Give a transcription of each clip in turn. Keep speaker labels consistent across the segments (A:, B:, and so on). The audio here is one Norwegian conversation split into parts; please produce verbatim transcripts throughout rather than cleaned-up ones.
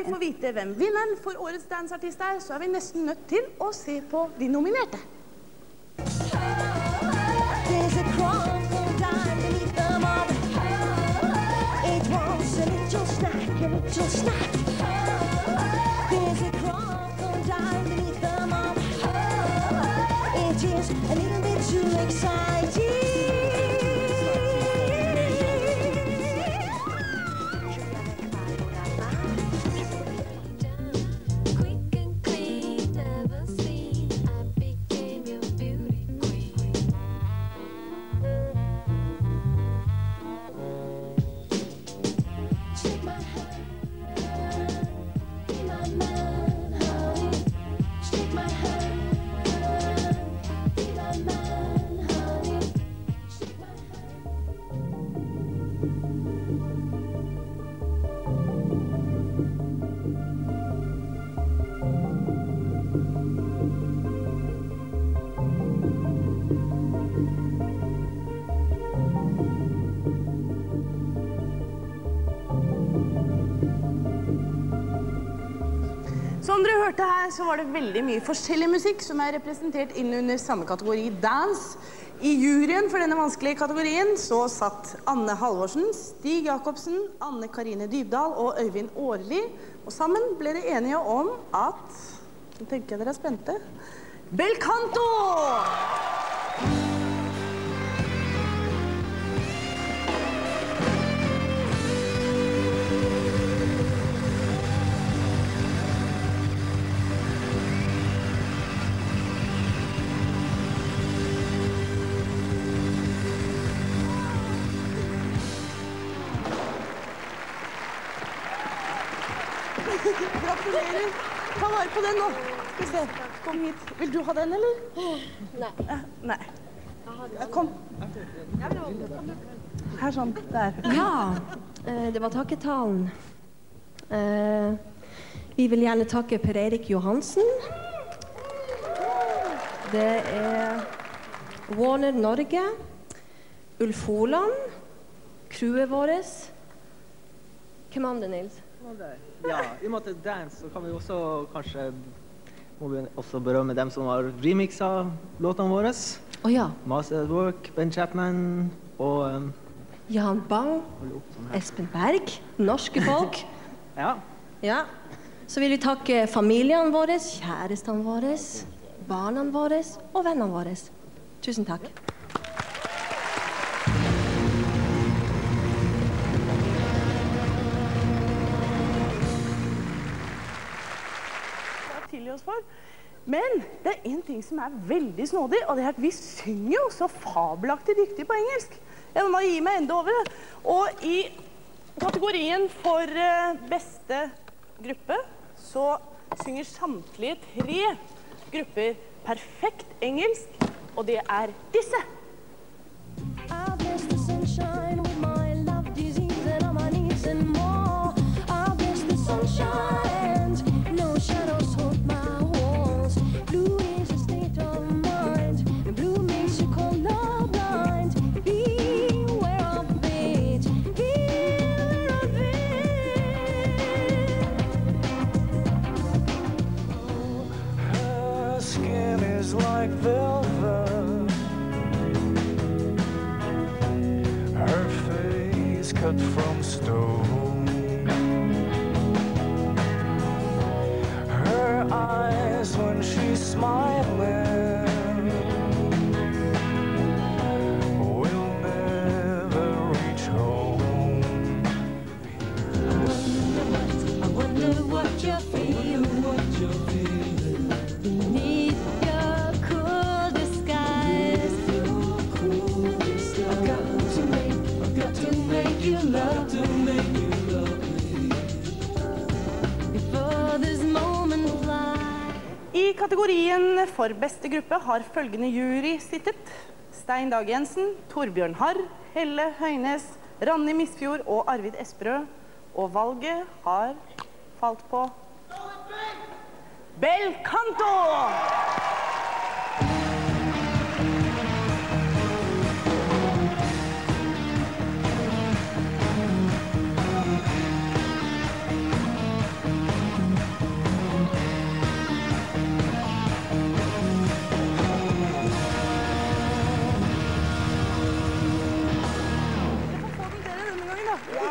A: få vite hvem vinneren for årets danseartist er, så er vi nesten nødt til å se på de nominerte. There's a crocodile beneath the mud. It wants a little snack, a little snack. There's a crocodile beneath the mud. It is a little bit too exciting. Som dere hørte her, så var det veldig mye forskjellig musikk som er representert inn under samme kategori dans. I juryen for denne vanskelige kategorien så satt Anne Halvorsen, Stig Jakobsen, Anne Karine Dybdahl og Øyvind Årli. Og sammen ble de enige om at, nå tenker jeg dere er spente, Bel Canto! Gratulerer. Ta vare på den nå. Skal vi se. Kom hit. Vil du ha den, eller?
B: Nei.
A: Eh, nei. Kom. Her sånn. Der.
B: Ja, det var takketalen. Vi vil gjerne takke Per Erik Johansen. Det er Warner Norge, Ulf Holand, crewet vårt. Hvem andre, Nils?
C: Ja, i og med at det er dance, så kan vi også kanskje må vi også berømme dem som har remixet låtene våre.
B: Å ja.
C: Master at Work, Ben Chapman og um,
B: Jan Bang, Espen Berg, norske folk.
C: Ja.
B: Ja. Så vil vi takke familiene våre, kjærestene våre, barna våre og vennene våre. Tusen takk.
A: Oss for. Men det er en ting som er veldig snådig, og det er at vi synger jo så fabelaktig dyktig på engelsk. Jeg må gi meg enda over det. Og i kategorien for beste gruppe så synger samtlige tre grupper perfekt engelsk, og det er disse. I bless the sunshine with my love disease and all my needs and more. I bless the sunshine, no shadows hold my blue is a state of mind, and blue makes you colorblind. Beware of it, beware of it. Her skin is like velvet, her face cut from stone, her eyes when she's smiling will never reach home. I wonder what you're feeling, what you're feeling beneath your cool disguise. I've got to make, I've got to make you love me before this moment flies. I kategorien for beste gruppe har følgende jury sittet: Stein Dag Jensen, Torbjørn Harr, Helle Høynes, Ranni Misfjord og Arvid Esperø. Og valget har falt på Bel Canto!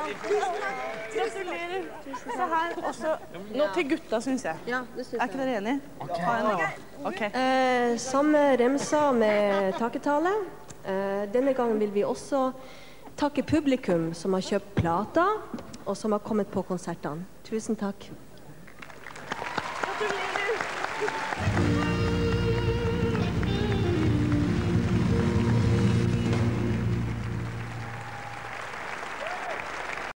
A: Gratulerer. Se her, også nå til gutta, synes jeg.
B: Ja, det synes
A: Er ikke dere enige? Ta en nå. Ok.
B: Eh, samme remsa med takketale. Eh, denne gangen vil vi også takke publikum som har kjøpt plata, og som har kommet på konsertene. Tusen takk.
A: Gratulerer.